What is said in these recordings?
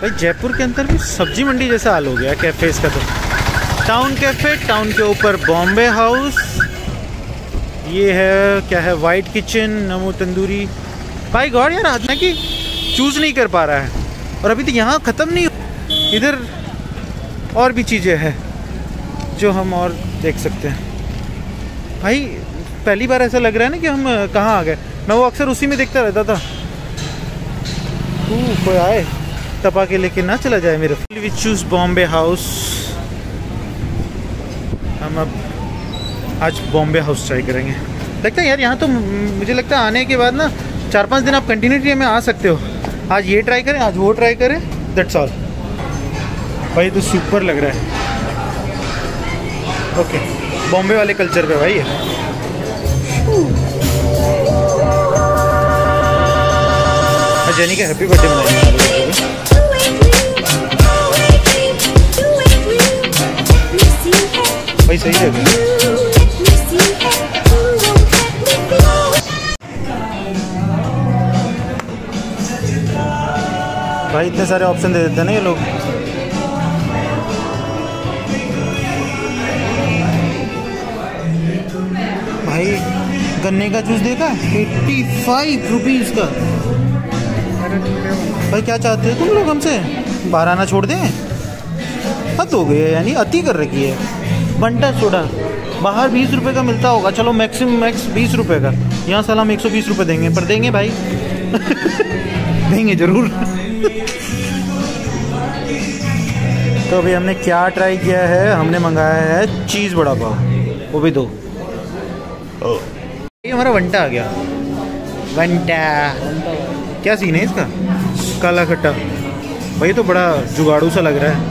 भाई जयपुर के अंदर भी सब्जी मंडी जैसा हाल हो गया कैफेज का। तो टाउन कैफे, टाउन के ऊपर बॉम्बे हाउस, ये है क्या है, वाइट किचन, नमो तंदूरी। भाई गॉड यार आज ना कि चूज़ नहीं कर पा रहा है। और अभी तो यहाँ ख़त्म नहीं, इधर और भी चीज़ें हैं जो हम और देख सकते हैं। भाई पहली बार ऐसा लग रहा है ना कि हम कहाँ आ गए। मैं वो अक्सर उसी में देखता रहता था। कोई आए तपा के लेके ना चला जाए मेरे। We choose Bombay house. हम अब आज बॉम्बे हाउस ट्राई करेंगे। लगता है यार यहाँ तो मुझे लगता है आने के बाद ना 4-5 दिन आप कंटिन्यूटी में आ सकते हो। आज ये ट्राई करें, आज वो ट्राई करें, दैट्स ऑल। भाई तो सुपर लग रहा है। ओके बॉम्बे वाले कल्चर पे भाई ये। जेनी का हैप्पी बर्थडे मनाएंगे भाई। सही है भाई, इतने सारे ऑप्शन दे देते हैं ना ये लोग। भाई गन्ने का जूस देखा 85 रुपीज़ का। भाई क्या चाहते हो तुम लोग हमसे, बाहर आना छोड़ दें? हद हो गई है, यानी अति कर रखी है। बंटा सोडा बाहर 20 रुपये का मिलता होगा, चलो मैक्सिमम मैक्स 20 रुपये का। यहाँ साला हम 120 रुपये देंगे, पर देंगे भाई देंगे ज़रूर। तो अभी हमने क्या ट्राई किया है, हमने मंगाया है चीज़ बड़ा पाव, वो भी 2। ये हमारा वंटा आ गया। वंटा क्या सीन है इसका, काला खट्टा। भाई तो बड़ा जुगाड़ू सा लग रहा है।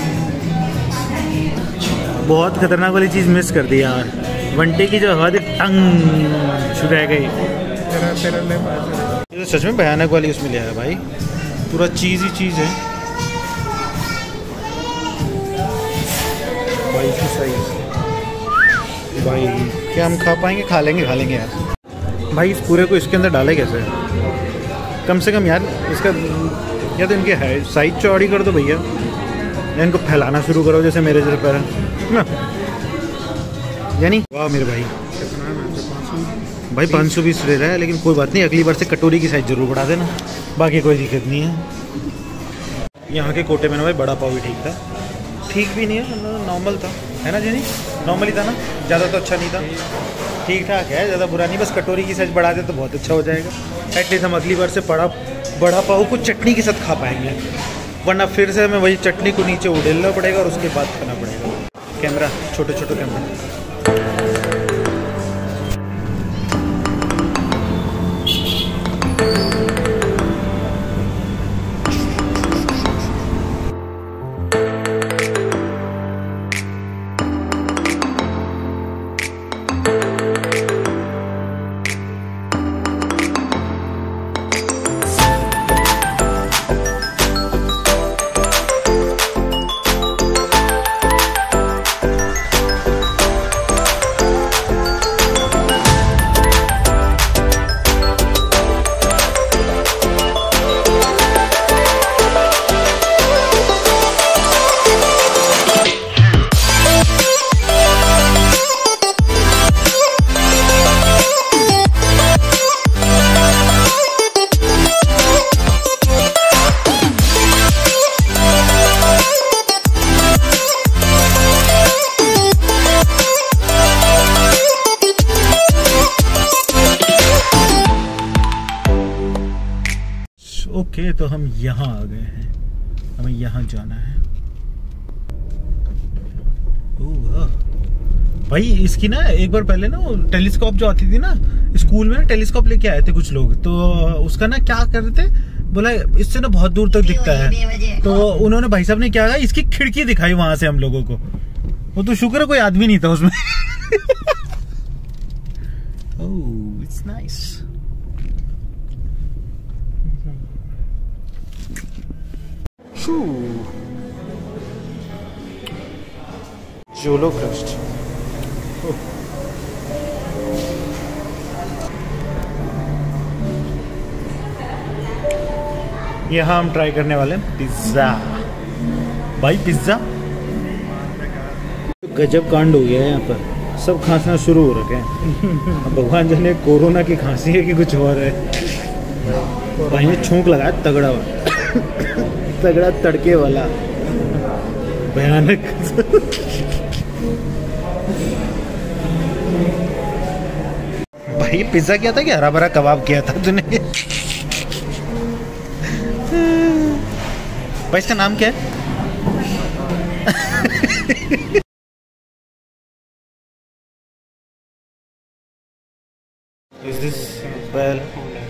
बहुत खतरनाक वाली चीज़ मिस कर दी यार। वंटे की जो हवा टंग छुड़ा गई। ये तो सच में भयानक वाली उसमें लिया है भाई, पूरा चीज़ ही चीज़ है भाई की साइज। भाई क्या हम खा पाएंगे? खा लेंगे यार। भाई इस पूरे को इसके अंदर डाले कैसे? कम से कम यार इसका या तो इनके है साइज चौड़ी कर दो भैया, या इनको फैलाना शुरू करो जैसे मेरे जैसे पैर ना। यानी वाह मेरे भाई, भाई 520 ले रहा है, लेकिन कोई बात नहीं, अगली बार से कटोरी की साइज जरूर बढ़ा देना, बाकी कोई दिक्कत नहीं है। यहाँ के कोटे में ना भाई बड़ा पाव भी ठीक था, ठीक भी नहीं है, नॉर्मल था, है ना जेनी? नॉर्मल ही था ना, ज़्यादा तो अच्छा नहीं था, ठीक ठाक है, ज़्यादा बुरा नहीं। बस कटोरी की साइज बढ़ा दे तो बहुत अच्छा हो जाएगा। एटलीस्ट हम अगली बार से बड़ा पाव को चटनी के साथ खा पाएंगे, वरना फिर से हमें वही चटनी को नीचे उड़ेलना पड़ेगा और उसके बाद खाना पड़ेगा। कैमरा छोटे कैमरा। ओके तो हम यहाँ आ गए हैं, हमें यहाँ जाना है। भाई इसकी ना एक बार पहले ना टेलीस्कोप जो आती थी ना स्कूल में, ना टेलीस्कोप लेके आए थे कुछ लोग, तो उसका ना क्या कर रहे थे, बोला इससे ना बहुत दूर तक दिखता है। तो उन्होंने भाई साहब ने क्या कहा, इसकी खिड़की दिखाई वहां से हम लोगों को। वो तो शुक्र है कोई आदमी नहीं था उसमें। Oh it's nice. जोलो क्रस्ट। यहाँ हम ट्राई करने वाले हैं पिज्ज़ा। भाई पिज्ज़ा गजब कांड हो गया है यहाँ पर, सब खांसना शुरू हो रखे हैं। अब भगवान जाने कोरोना की खांसी है कि कुछ और है। भाई ने छूंक लगाया तगड़ा तगड़ा तड़के वाला भयानक। भाई पिज्जा क्या था कि हरा भरा कबाब किया था तूने? भाई इसका नाम क्या है? Is this well?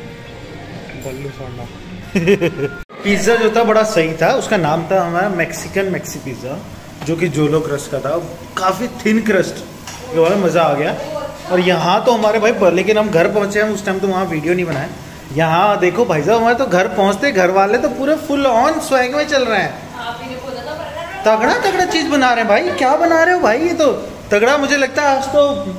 पिज्ज़ा जो था बड़ा सही था, उसका नाम था हमारा मैक्सिकन मैक्सी पिज़्ज़ा, जो कि जोलो क्रस्ट का था, काफ़ी थिन क्रस्ट, ये वाला मज़ा आ गया। और यहाँ तो हमारे भाई, लेकिन हम घर पहुँचे हैं उस टाइम तो वहाँ वीडियो नहीं बनाए। यहाँ देखो भाई साहब, हमारे तो घर पहुँचते घर वाले तो पूरे फुल ऑन स्वैग में चल रहे हैं। तगड़ा तगड़ा चीज़ बना रहे हैं भाई। क्या बना रहे हो भाई? ये तो तगड़ा, मुझे लगता है आज तो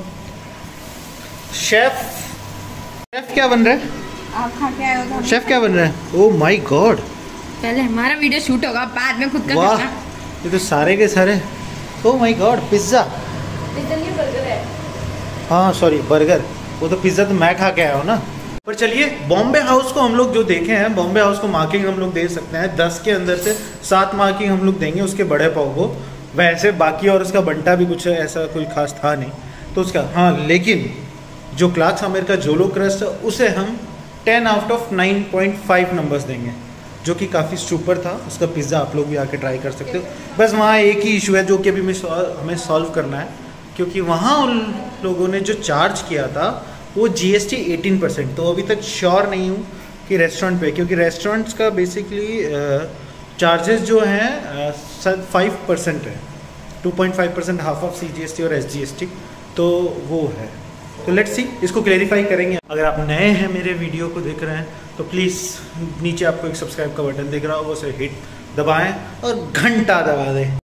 शेफ क्या बन रहा है? आप खा के आए हो? शेफ क्या बन रहा है? ओह माय गॉड, पहले हमारा वीडियो शूट होगा, बाद में खुद का। वाह, ये तो सारे के सारे। Oh my god, pizza. Burger है। हाँ सॉरी, बर्गर। वो तो पिज्ज़ा तो मैं खा के आया हूँ ना। पर चलिए, बॉम्बे हाउस को हम लोग जो देखे हैं, बॉम्बे हाउस को मार्किंग हम लोग दे सकते हैं 10 के अंदर से 7 मार्किंग हम लोग देंगे उसके बड़े पाव को। वैसे बाकी और उसका बंटा भी कुछ ऐसा कोई खास था नहीं तो उसका, हाँ, लेकिन जो क्लार्क्स हमेर का जोलो क्रस्ट है उसे हम 10 आउट ऑफ 9.5 नंबर्स देंगे, जो कि काफ़ी सुपर था। उसका पिज़्ज़ा आप लोग भी आके ट्राई कर सकते हो। बस वहाँ एक ही इशू है जो कि अभी हमें सॉल्व करना है, क्योंकि वहाँ उन लोगों ने जो चार्ज किया था वो GST 18%। तो अभी तक श्योर नहीं हूँ कि रेस्टोरेंट पे, क्योंकि रेस्टोरेंट्स का बेसिकली चार्जेस जो हैं 5% है, 2.5% हाफ ऑफ CGST और SGST, तो वो है। तो लेट्स सी, इसको क्लेरिफाई करेंगे। अगर आप नए हैं मेरे वीडियो को देख रहे हैं तो प्लीज़ नीचे आपको एक सब्सक्राइब का बटन दिख रहा होगा, उसे हिट दबाएं और घंटा दबा दें।